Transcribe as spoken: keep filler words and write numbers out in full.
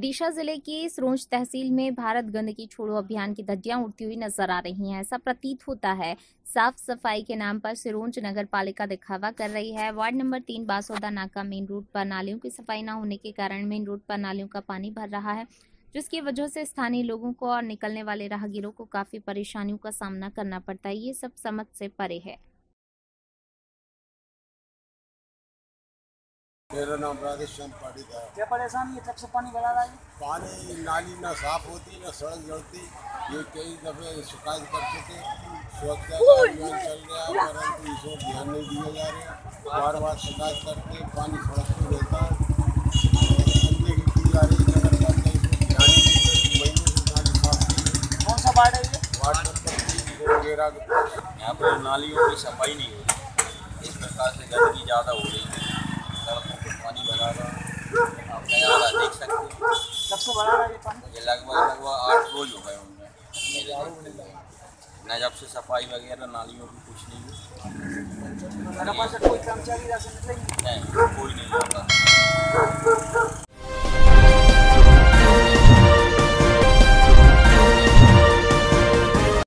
विदिशा जिले की सिरोंज तहसील में भारत गंदगी छोड़ो अभियान की धज्जियां उड़ती हुई नजर आ रही हैं। ऐसा प्रतीत होता है साफ सफाई के नाम पर सिरोंज नगर पालिका दिखावा कर रही है। वार्ड नंबर तीन बासोदा नाका मेन रोड पर नालियों की सफाई न होने के कारण मेन रोड पर नालियों का पानी भर रहा है, जिसकी वजह से स्थानीय लोगों को और निकलने वाले राहगीरों को काफी परेशानियों का सामना करना पड़ता है। ये सब समझ से परे है। मेरा नाम राधेश्याम पाटिल है। क्या परेशानी है? कब से पानी भरा रहा है? पानी नाली ना साफ होती ना सड़क जड़ती। ये कई दफे शिकायत कर चुके, स्वच्छता का अभियान चल रहा है परंतु इस ओर ध्यान नहीं दिया जा रहा। बार बार शिकायत करते पानी सड़क पर रहता है, की की जा रही नगर पालिका इसमें ध्यान ही नहीं दे। महीने से नाली साफ नहीं। कौन सा वार्ड है ये? वार्ड नंबर तीन वगैरह यहाँ पर नालियों की सफाई नहीं हो रही, इस प्रकार से गंदगी ज़्यादा हो रही है। सड़कों पर पानी भरा रहा आप नज़ारा देख सकते हैं। कब से भरा रहा है ये पानी? ये लगभग लगभग आठ रोज हो गए उनमें न, जब से सफाई वगैरह नालियों की कुछ नहीं हुई। नगर पालिका कोई कर्मचारी राशन नहीं? नहीं, कोई नहीं आता।